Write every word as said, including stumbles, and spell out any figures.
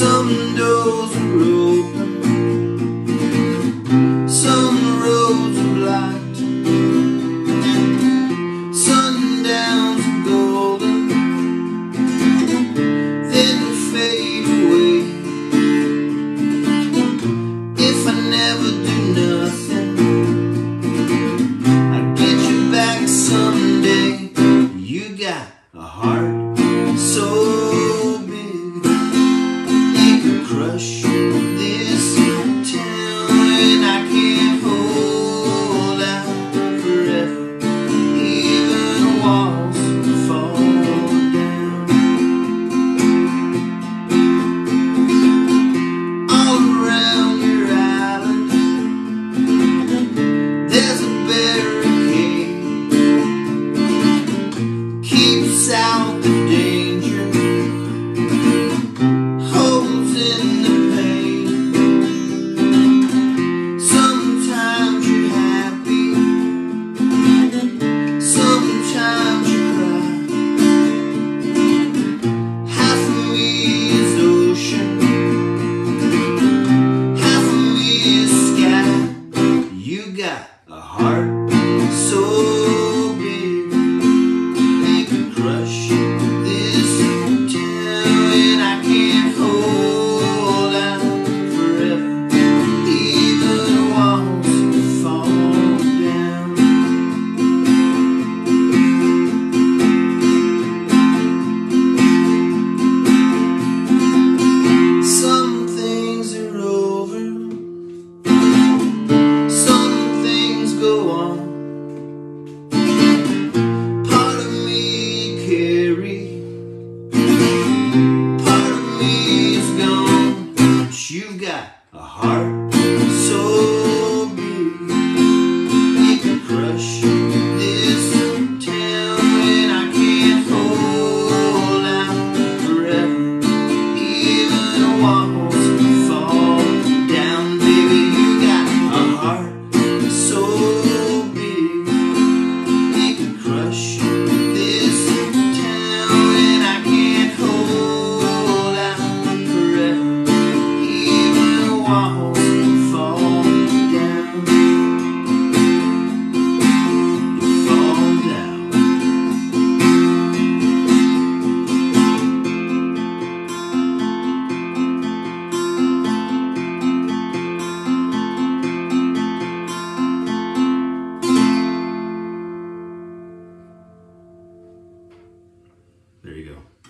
Some doors are open, some roads are blocked, sundowns are golden, then fade away. If I never do nothing, I'll get you back someday. You got a heart so big, it could crush this town, and I can't hold out forever. Even walls fall down. All around your island, there's a barricade, keeps out the danger, holds in the pain. Sometimes you're happy, sometimes you cry. Half of me is ocean, half of me is sky. You got a heart so big, it could crush this town, and I can't hold out forever. Even walls fall down. Some things are over, some things go on. Part of me carry, part of me is gone. But you've got a heart so big, it could crush this town, and I can't hold out forever. Even walls fall down. Baby, you got a heart so big, it could crush this town, and I can't hold out forever. Even walls fall down. You fall down. There you go.